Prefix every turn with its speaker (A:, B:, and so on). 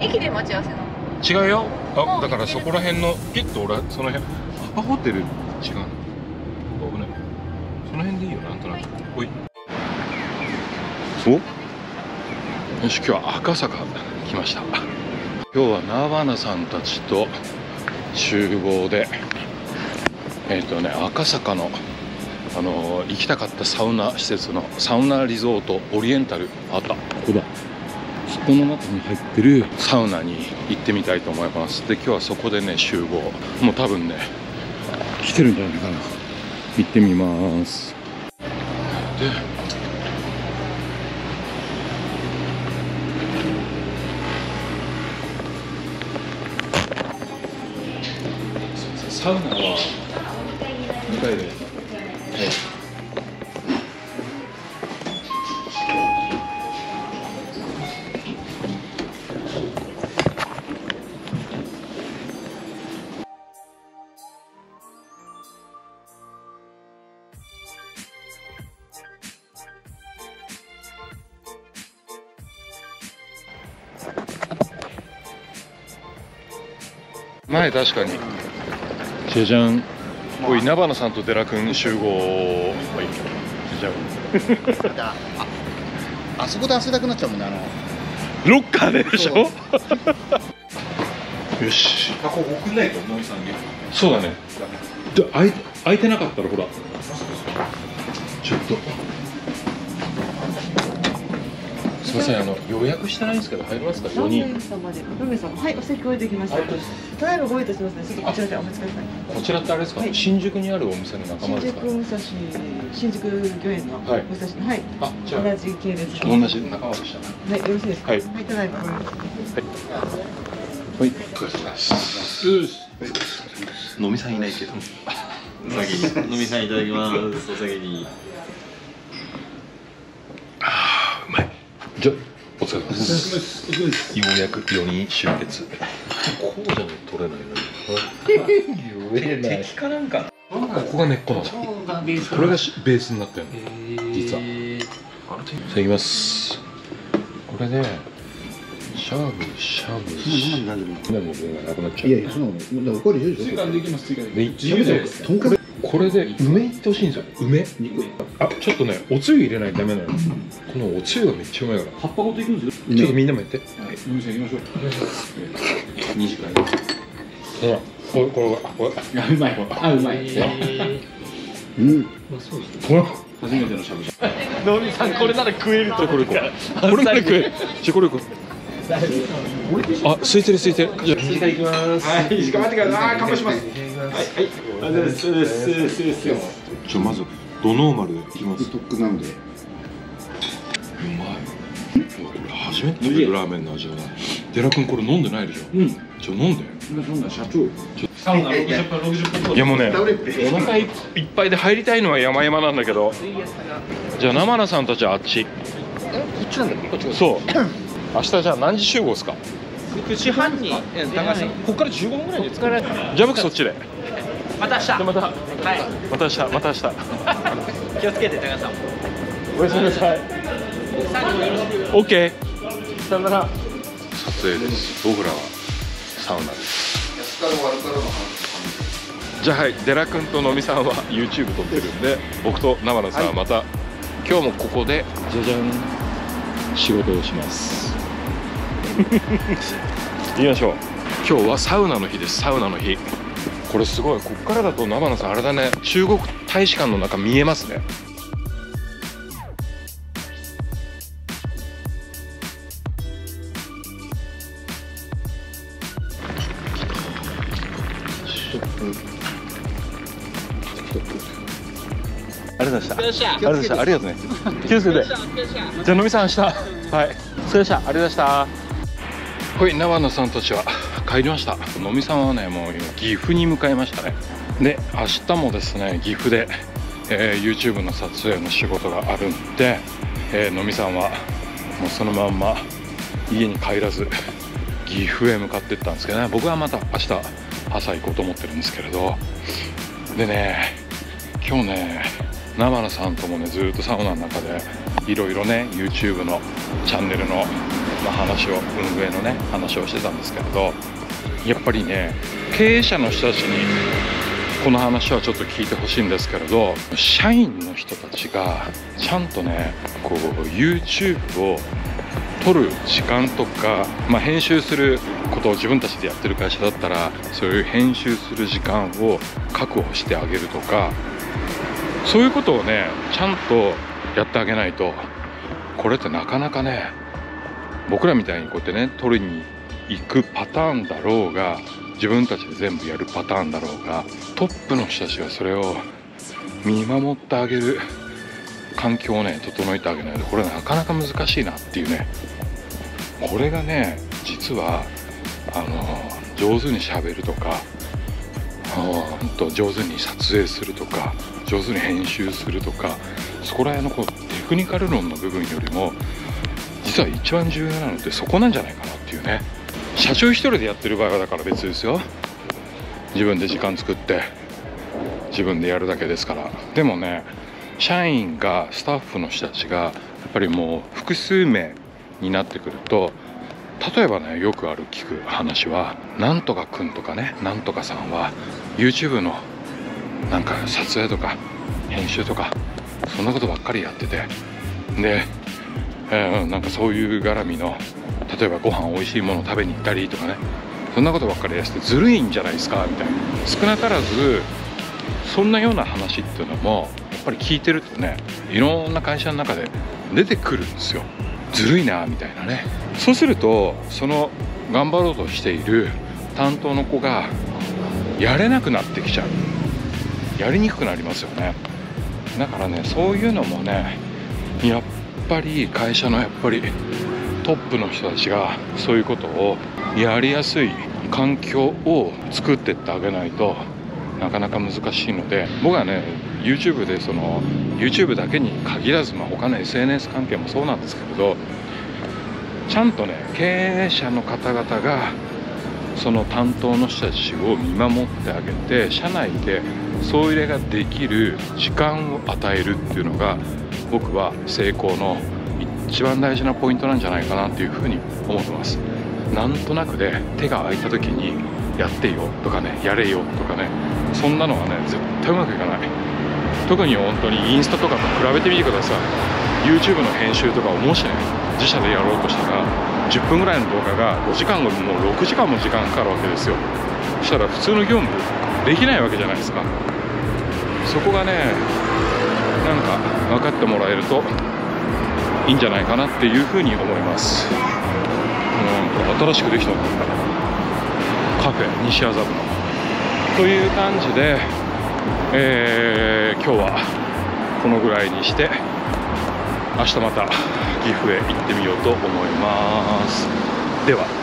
A: 駅で待ち合わせなの？
B: 違うよ。あ、だからそこら辺のピッと俺その辺アパホテル違うの。危ない。その辺でいいよなんとなく。おい。お。よし、今日は赤坂来ました。今日はナバナさんたちと集合で赤坂の行きたかったサウナ施設のサウナリゾートオリエンタルあった。ここだ。そこの中に入ってるサウナに行ってみたいと思います。で今日はそこでね集合。もう多分ね来てるんじゃないかな。行ってみます。でサウナは2階で。前確かにじゃじゃん。おい、ナバナさんとデラ君集合。はい、じゃん。
C: あそこで汗だくなっちゃうもんね、
B: ロッカーでしょ。よし。
C: あ、ここ送んないと、のみさんに。
B: そうだね。で、開いてなかったらほら。ちょっと。すみません、予約してないんですけど入りますか。4人。
A: はい、お席置いてきました。ただいまご用意いたしますね。ちょっとこちらでお待ちください。
B: こちらってあれですか。新宿にあるお店の仲間ですか。
A: 新宿御苑の武蔵野。はい。あ、じゃあ同じ系列。
B: 同じ仲間でした。
A: はい、よろしいですか。はい、ただいま。はい。はい。
B: お疲れ様です。
C: のみさんいないけど。お先に。のみさんいただきます。お先に。
B: うまい。じゃあお疲れ様です。ようやく4人集結。こうじゃね取れないのに。敵かなんか。ここが根っこなの。これがベースになってるの。実は。じゃあいきます。これでしゃぶしゃぶ。何でもなくなっちゃう。いやいや、そんなのこれ追加できます。追加できます。これで梅いってほしいんですよ。梅。あ、ちょっとね、おつゆ入れないとダメなの。このおつゆがめっちゃうまいから。葉っぱごといくんですよ。ちょっとみんなもやって。はい、お店行きましょう。2時間。ほら、これ。うまい。あ、うまい。うん。まあそうですね。ほら。初めてのしゃぶしゃぶ。のみさん、これなら食えると。これなら食える。これ。あ、空いてる。じゃあ、2時間行きます。はい、時間待ってください。乾杯します。はい。まずドノーマルいきます。ストックなんで。うまい。これ初めて食べるラーメンの味だな。寺君これ飲んでないでしょ。うん。飲んで。社長。サウナ60分。いやもうね、お腹いっぱいで入りたいのは山々なんだけど。じゃあ生名さんたちはあっち。こっちなんだ。こっち。そう。明日じゃあ何時集合ですか。9時半に。ここから15分ぐらいで着く。じゃあ僕そっちで。また明日。また明日。気をつけて高橋さん。おやすみなさい。オッケー。さよなら。撮影です。僕らはサウナです。じゃあはい、デラ君とのみさんは YouTube 撮ってるんで、僕と生野さんはまた今日もここでじゃじゃん仕事をします。行きましょう。今日はサウナの日です。サウナの日。これすごい。こっからだと生野さんあれだね。中国大使館の中見えますね。ありがとうございました。ありがとうね。気をつけて。じゃあのみさん明日。はい。それじゃあありがとうございました。はい、長野さんたちは帰りました。のみさんはね、もう岐阜に向かいましたね。で、明日もですね、岐阜で、YouTube の撮影の仕事があるんで、のみさんはもうそのまんま家に帰らず岐阜へ向かっていったんですけどね。僕はまた明日朝行こうと思ってるんですけれど、でね、今日ね、生野さんともねずっとサウナの中でいろいろね YouTube のチャンネルのの話を、運営のね話をしてたんですけれど、やっぱりね経営者の人たちにこの話はちょっと聞いてほしいんですけれど、社員の人たちがちゃんとねこう YouTube を撮る時間とか、編集することを自分たちでやってる会社だったらそういう編集する時間を確保してあげるとか、そういうことをねちゃんとやってあげないと、これってなかなかね、僕らみたいにこうやってね撮りに行くパターンだろうが、自分たちで全部やるパターンだろうが、トップの人たちがそれを見守ってあげる環境をね整えてあげないと、これなかなか難しいなっていうね。これがね実は上手に喋るとか、上手に撮影するとか、上手に編集するとか、そこら辺のこうテクニカル論の部分よりも実は一番重要なのってそこなんじゃないかなっていうね。社長一人でやってる場合はだから別ですよ。自分で時間作って自分でやるだけですから。でもね、社員がスタッフの人たちがやっぱりもう複数名になってくると、例えばねよくある聞く話は、なんとかくんとかね、なんとかさんは YouTube のなんか撮影とか編集とかそんなことばっかりやってて、で、なんかそういう絡みの、例えばご飯美味しいものを食べに行ったりとかね、そんなことばっかりやってずるいんじゃないですかみたいな、少なからずそんなような話っていうのもやっぱり聞いてるとね、いろんな会社の中で出てくるんですよ。ずるいなみたいなね。そうするとその頑張ろうとしている担当の子がやれなくなってきちゃう、やりにくくなりますよね。だからね、そういうのもねやっぱり会社のやっぱりトップの人たちがそういうことをやりやすい環境を作ってってあげないとなかなか難しいので、僕はね YouTube でその YouTube だけに限らず、他の SNS 関係もそうなんですけれど、ちゃんとね経営者の方々がその担当の人たちを見守ってあげて、社内で総入れができる時間を与えるっていうのが僕は成功の一番大事なポイントなんじゃないかなっていうふうに思ってます。なんとなくで手が空いた時にやってよとかね、やれよとかね、そんなのはね絶対うまくいかない。特に本当にインスタとかと比べてみてください。 YouTube の編集とかをもしね自社でやろうとしたら10分ぐらいの動画が5時間後にもう6時間も時間かかるわけですよ。そしたら普通の業務できないわけじゃないですか。そこがねなんか分かってもらえるといいんじゃないかなっていうふうに思います。新しくできたのかな、カフェ西麻布のという感じで、今日はこのぐらいにして明日また岐阜へ行ってみようと思います。では。